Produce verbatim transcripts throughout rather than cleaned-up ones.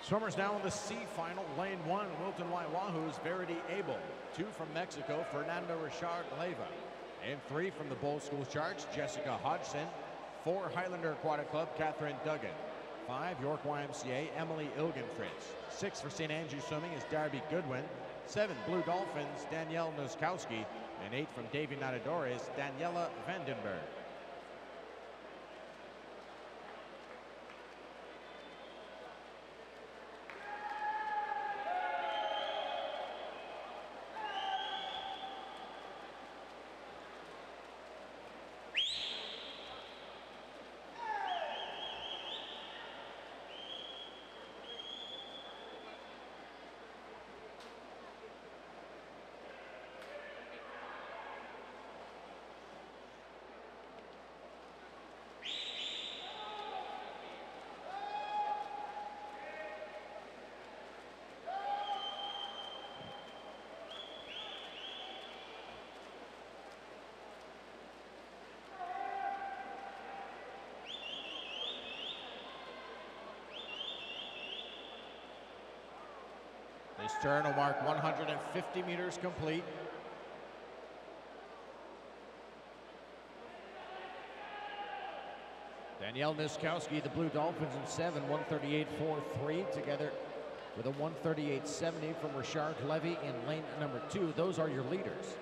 Swimmers now in the C final. Lane one, Wilton Waiwahu's Verity Abel. Two from Mexico, Fernando Richard Leyva. And three from the Bowl School Sharks, Jessica Hodgson. Four, Highlander Aquatic Club, Catherine Duggan. Five, York Y M C A, Emily Ilgenfritz. Six for Saint Andrew Swimming is Darby Goodwin. Seven, Blue Dolphins, Danielle Nuskowski. And eight from Davy Natadores, Daniela Vandenberg. This turn will mark one hundred fifty meters complete. Danielle Niskowski, the Blue Dolphins in seven, one thirty-eight point four three, together with a one thirty-eight point seventy from Richard Levy in lane number two. Those are your leaders.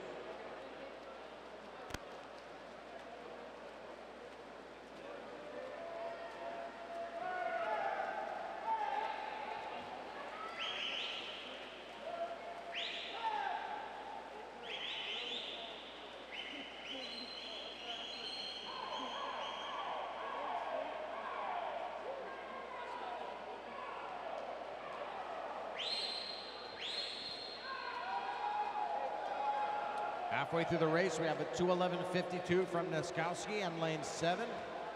Halfway through the race, we have a two eleven fifty-two from Niskowski in lane seven.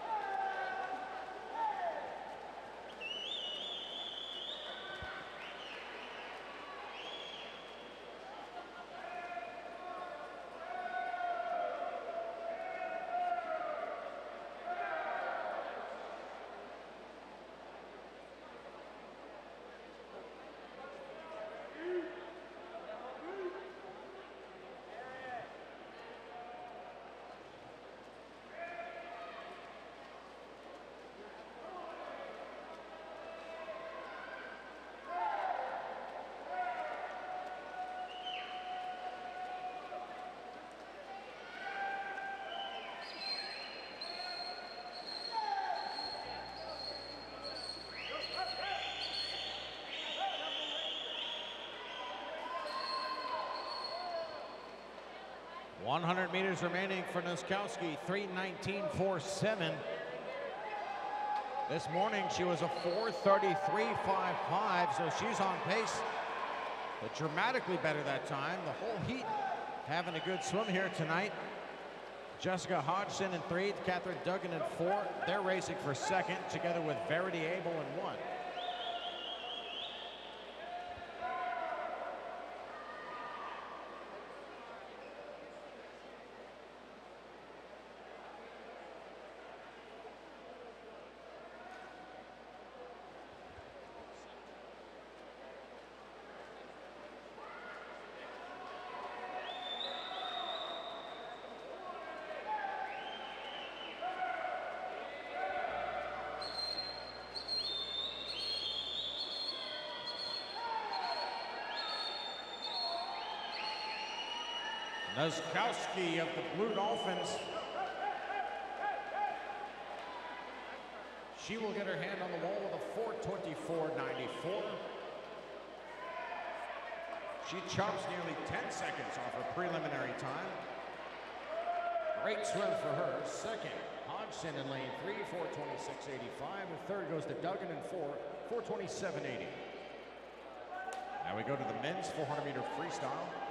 one hundred meters remaining for Niskowski, three nineteen point four seven. This morning she was a four thirty-three point five five, so she's on pace, but dramatically better that time. The whole heat having a good swim here tonight. Jessica Hodgson in three, Catherine Duggan in four. They're racing for second, together with Verity Abel in one. Niskowski of the Blue Dolphins. She will get her hand on the wall with a four twenty-four ninety-four. She chops nearly ten seconds off her preliminary time. Great swim for her. Second, Hodgson in lane three, four twenty-six eighty-five. And third goes to Duggan in four, four twenty-seven eighty. Now we go to the men's four hundred meter freestyle.